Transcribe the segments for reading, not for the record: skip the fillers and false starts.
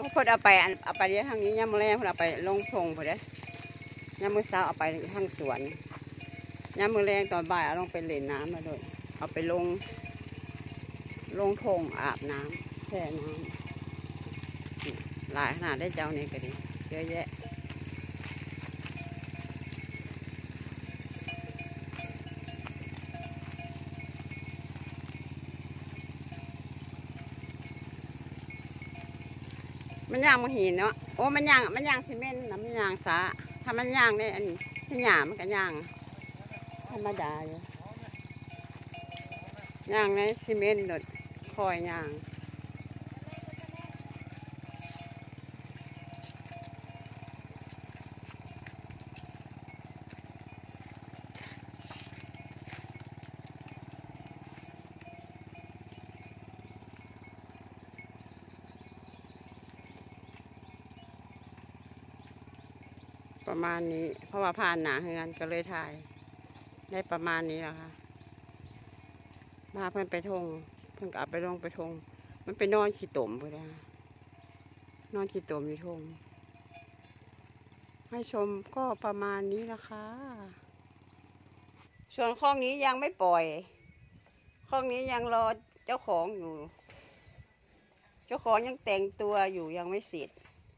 พอเอาไปเอาไปเลี้ยงทางนี้ย่ามือแรงพอเอาไปลงทงพอได้ย่ามือเช้าเอาไปทางสวนย่ามือแรงตอนบ่ายเอาลงไปเล่นน้ำมาด้วยเอาไปลงทงอาบน้ำแช่น้ำหลายขนาดได้เจ้านี่ก็ดีเยอะแยะมันย่างมาหินเนาะโอ้มันย่างซีเมนต์นะมันย่างสาถ้ามันย่างเนี่ยอันที่หยามันก็ย่างธรรมดาอยู่ย่างในซีเมนต์โดดคอยย่างประมาณนี้เพราะว่าผ่านหนาเฮือนก็เลยถ่ายได้ประมาณนี้แหละค่ะมาเพิ่นไปทงเพิ่นกลับไปลงไปทงมันไปนอนขี้ตมไปเลยนอนขี้ตมอยู่ทงให้ชมก็ประมาณนี้นะคะส่วนข้องนี้ยังไม่ปล่อยข้องนี้ยังรอเจ้าของอยู่เจ้าของยังแต่งตัวอยู่ยังไม่เสร็จ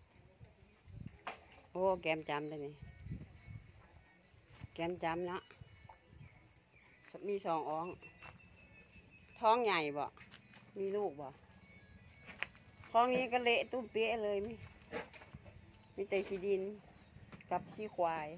โอ้แกมจำได้นี่แกมจำนะมี2 อ้องท้องใหญ่บ่มีลูกบ่ท้องนี้ก็เละตุ้มเปี้ยเลยมีแต่ขี้ดินกับขี้ควาย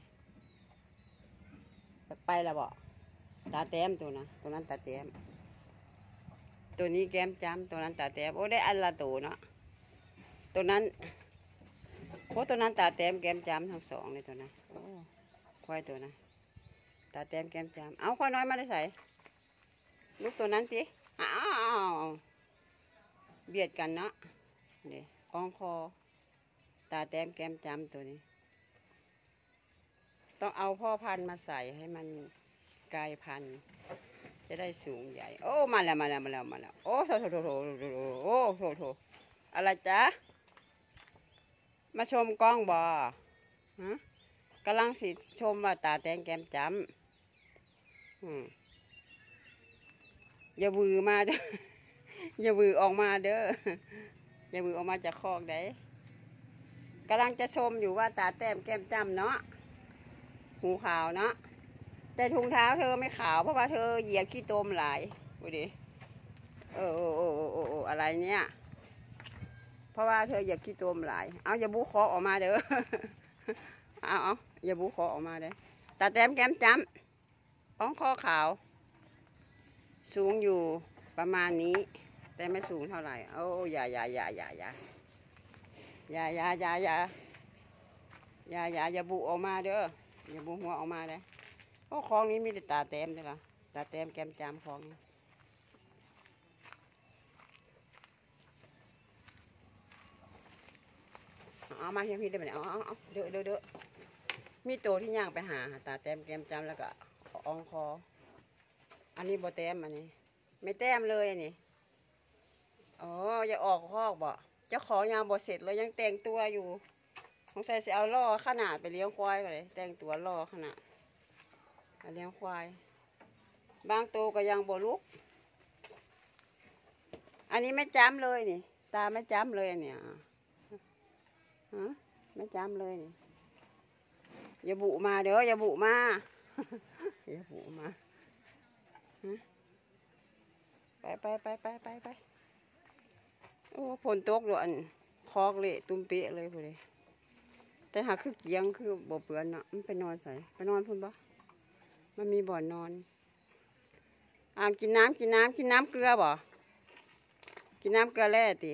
ไปละบ่ตาแต้มตัวนั้นตาแต้มตัวนี้แกมจำตัวนั้นตาแต้มโอ้ได้อันละตัวเนาะตัวนั้นโอ้ตัวนั้นตาแต้มแกมจำทั้ง2เลยตัวนั้นโอ้ควายตัวนั้นตาแต้มแกมจำเอาควายน้อยมาได้ใส่ลูกตัวนั้นสิอ้าวเบียดกันเนาะเดี๋ยวอ้องคอตาแต้มแกมจำตัวนี้ต้องเอาพ่อพันธุ์มาใส่ให้มันกลายพันธุ์จะได้สูงใหญ่โอ้มาแล้วโอ้โถโอ้โถอะไรจ๊ะมาชมกล้องบ่ฮะกำลังสิชมว่าตาแต้มแกมจำอย่าบือมาเด้ออย่าบือออกมาเด้ออย่าบือออกมาจากคอกได้กำลังจะชมอยู่ว่าตาแต้มแก้มจ้ำเนาะหูขาวเนาะแต่ถุงเท้าเธอไม่ขาวเพราะว่าเธอเหยียบขี้ตมหลายดูดิโอ้อะไรเนี่ยเพราะว่าเธอเหยียบขี้ตมหลายเอาอย่าบูคอออกมาเด้อเอาอย่าบูคอออกมาเด้อตาแต้มแก้มจ้ำอ้องคอขาวสูงอยู่ประมาณนี้แต่ไม่สูงเท่าไหร่โอ้อย่าบุออกมาเด้ออย่าบุหัวออกมาเลยเพราะคลองนี้มีแต่ตาแต้มเลยล่ะตาแต้มแก้มจามคลองเอามาให้พี่ได้ไหมเอาเด้อมีโตที่ย่างไปหาตาแต้มแก้มจามแล้วก็อ่องคออันนี้บ่แต้มอันนี้ไม่แต้มเลยอันนี้อ๋ออย่าออกคอกบ่เจ้าของยังบ่เสร็จเลยยังแต่งตัวอยู่สงสัยจะเอาล่อขนาดไปเลี้ยงควายกันเลยแต่งตัวล่อขนาดเลี้ยงควายบางตัวก็ยังบ่ลุกอันนี้ไม่จ้ำเลยนี่ตาไม่จ้ำเลยเนี่ยฮะไม่จ้ำเลยนี่อย่าบุมาเด้ออย่าบุมาอย่าบุมาไปโอ้ฝนตกด้วยคอกเละตุ้มเป๊ะเลยพอดีแต่หากคือเกียงคือบ่เปื้อนเนาะมันไปนอนใส่ไปนอนพุ่นปะมันมีบ่อนนอนกินน้ำเกลือบ่กินน้ำเกลือแร่ติ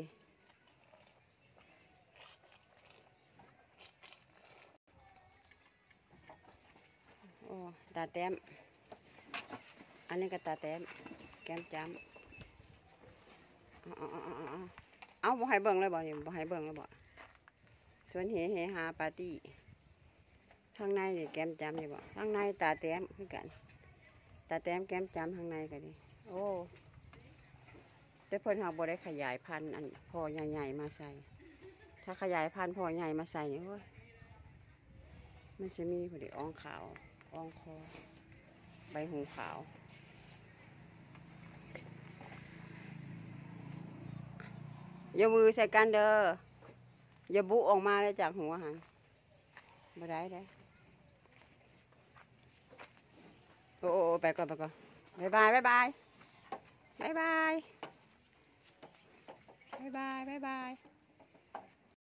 โอ้ตาแต้มอันนี้ก็ตาแต้มแก้มจ้ำเอาบ่ให้เบิ่งเลยบ่เนี่ยบ่ให้เบิ่งเลยบ่ส่วนเฮฮาปาร์ตี้ทางในนี่แก้มจ้ำนี่บ่ทางในตาแต้มคือกันตาแต้มแก้มจ้ำทางในก็ดีโอ้แต่เพิ่นเฮาบ่ได้ขยายพันธุ์อันพอใหญ่ๆมาใส่ถ้าขยายพันธุ์พ่อใหญ่มาใส่นี่โอ้ยมันจะมีพอดีอ่องขาวอ่องคอใบหูขาวอย่ามือใส่กันเด้ออย่าบุออกมาเลยจากหัวหันไม่ได้เด้โอ้ไปก่อนบ๊ายบายบ๊ายบายบ๊ายบายบ๊ายบายบ๊ายบาย